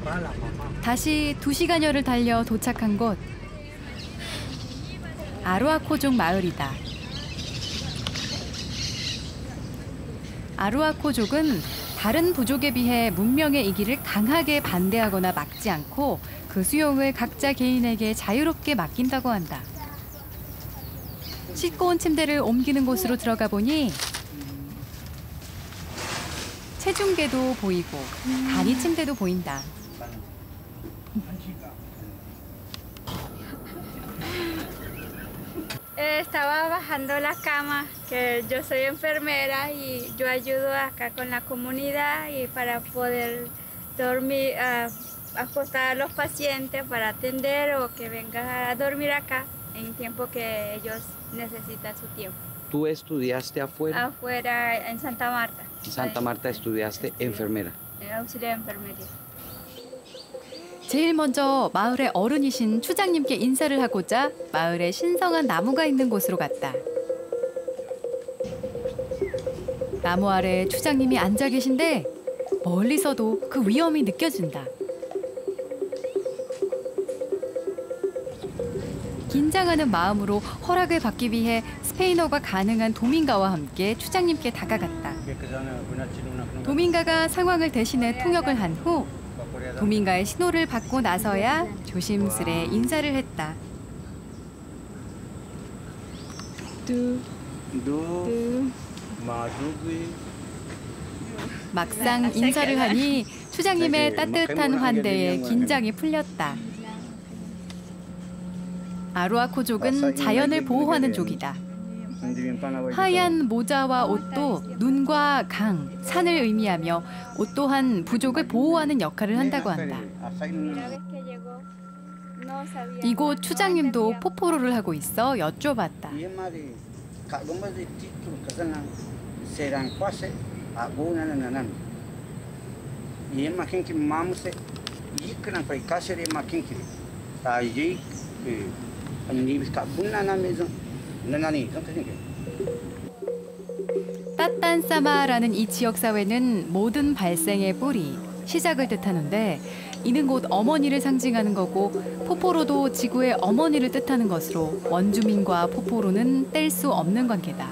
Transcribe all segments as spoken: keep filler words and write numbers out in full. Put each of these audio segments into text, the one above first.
다시 두 시간여를 달려 도착한 곳. 아루아코족 마을이다. 아루아코족은 다른 부족에 비해 문명의 이기를 강하게 반대하거나 막지 않고 그 수용을 각자 개인에게 자유롭게 맡긴다고 한다. 싣고 온 침대를 옮기는 곳으로 들어가 보니 체중계도 보이고 간이 침대도 보인다. Estaba bajando la cama, que yo soy enfermera y yo ayudo acá con la comunidad y para poder dormir, uh, acostar a los pacientes para atender o que vengan a dormir acá en tiempo que ellos necesitan su tiempo. ¿Tú estudiaste afuera? Afuera, en Santa Marta. En Santa Marta estudiaste enfermera. Auxiliar de enfermería. 제일 먼저 마을의 어른이신 추장님께 인사를 하고자 마을에 신성한 나무가 있는 곳으로 갔다. 나무 아래 추장님이 앉아 계신데 멀리서도 그 위험이 느껴진다. 긴장하는 마음으로 허락을 받기 위해 스페인어가 가능한 도민가와 함께 추장님께 다가갔다. 도민가가 상황을 대신해 통역을 한 후 도민가의 신호를 받고 나서야 조심스레 인사를 했다. 두, 두. 막상 인사를 하니 추장님의 따뜻한 환대에 긴장이 풀렸다. 아루아코족은 자연을 보호하는 족이다. 하얀 모자와 옷도 눈과 강, 산을 의미하며 옷 또한 부족을 보호하는 역할을 한다고 한다. 이곳 추장님도 포포로를 하고 있어 여쭤봤다. 따딴사마라는 이 지역 사회는 모든 발생의 뿌리, 시작을 뜻하는데 이는 곧 어머니를 상징하는 거고 포포로도 지구의 어머니를 뜻하는 것으로 원주민과 포포로는 뗄 수 없는 관계다.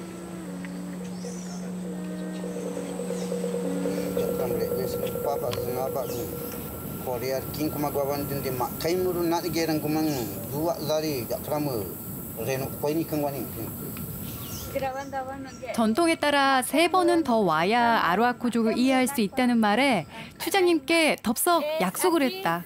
전통에 따라 세 번은 더 와야 아루아코족을 이해할 수 있다는 말에 추장님께 덥석 약속을 했다.